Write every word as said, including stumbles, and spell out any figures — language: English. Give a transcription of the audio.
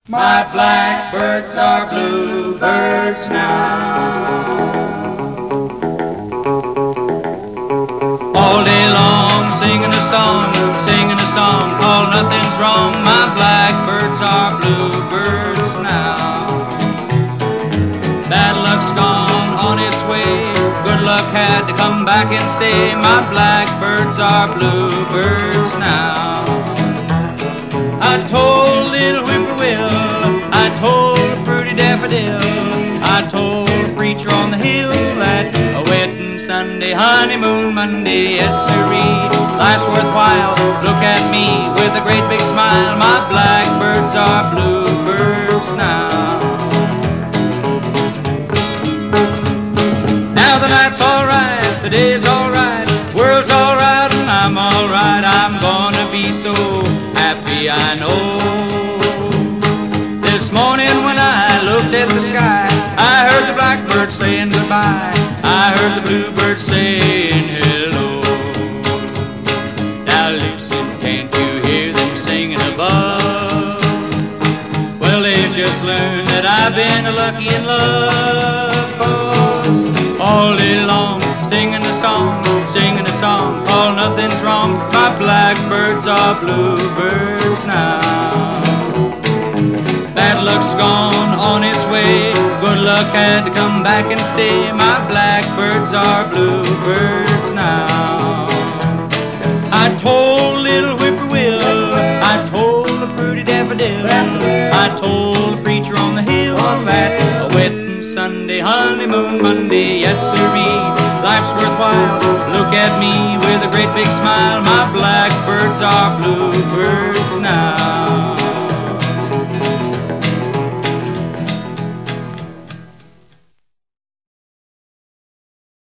My blackbirds are bluebirds now. All day long singing a song, singing a song called Nothing's Wrong. My blackbirds are bluebirds now. Bad luck's gone on its way, good luck had to come back and stay. My blackbirds are bluebirds now. I told little whippoorwill, I told a pretty daffodil, I told a preacher on the hill that a wedding Sunday, honeymoon Monday, yes sirree, life's worthwhile. Look at me with a great big smile. My blackbirds are bluebirds now. Now the night's alright, the day's alright, world's alright, and I'm alright. I'm gonna be so happy, I know. This morning when I looked at the sky, I heard the blackbird saying goodbye, I heard the bluebird saying hello. Now listen, can't you hear them singing above? Well, they've just learned that I've been lucky in love. 'Cause all day long singing a song, singing a song called Nothing's Wrong. My blackbirds are bluebirds now. Bad luck's gone on its way, good luck had to come back and stay. My blackbirds are bluebirds now. I told little whippoorwill, I told a pretty daffodil, I told the preacher on the hill that a wedding Sunday, honeymoon Monday, yes sirree, life's worthwhile. Look at me with a great big smile. My blackbirds are bluebirds now.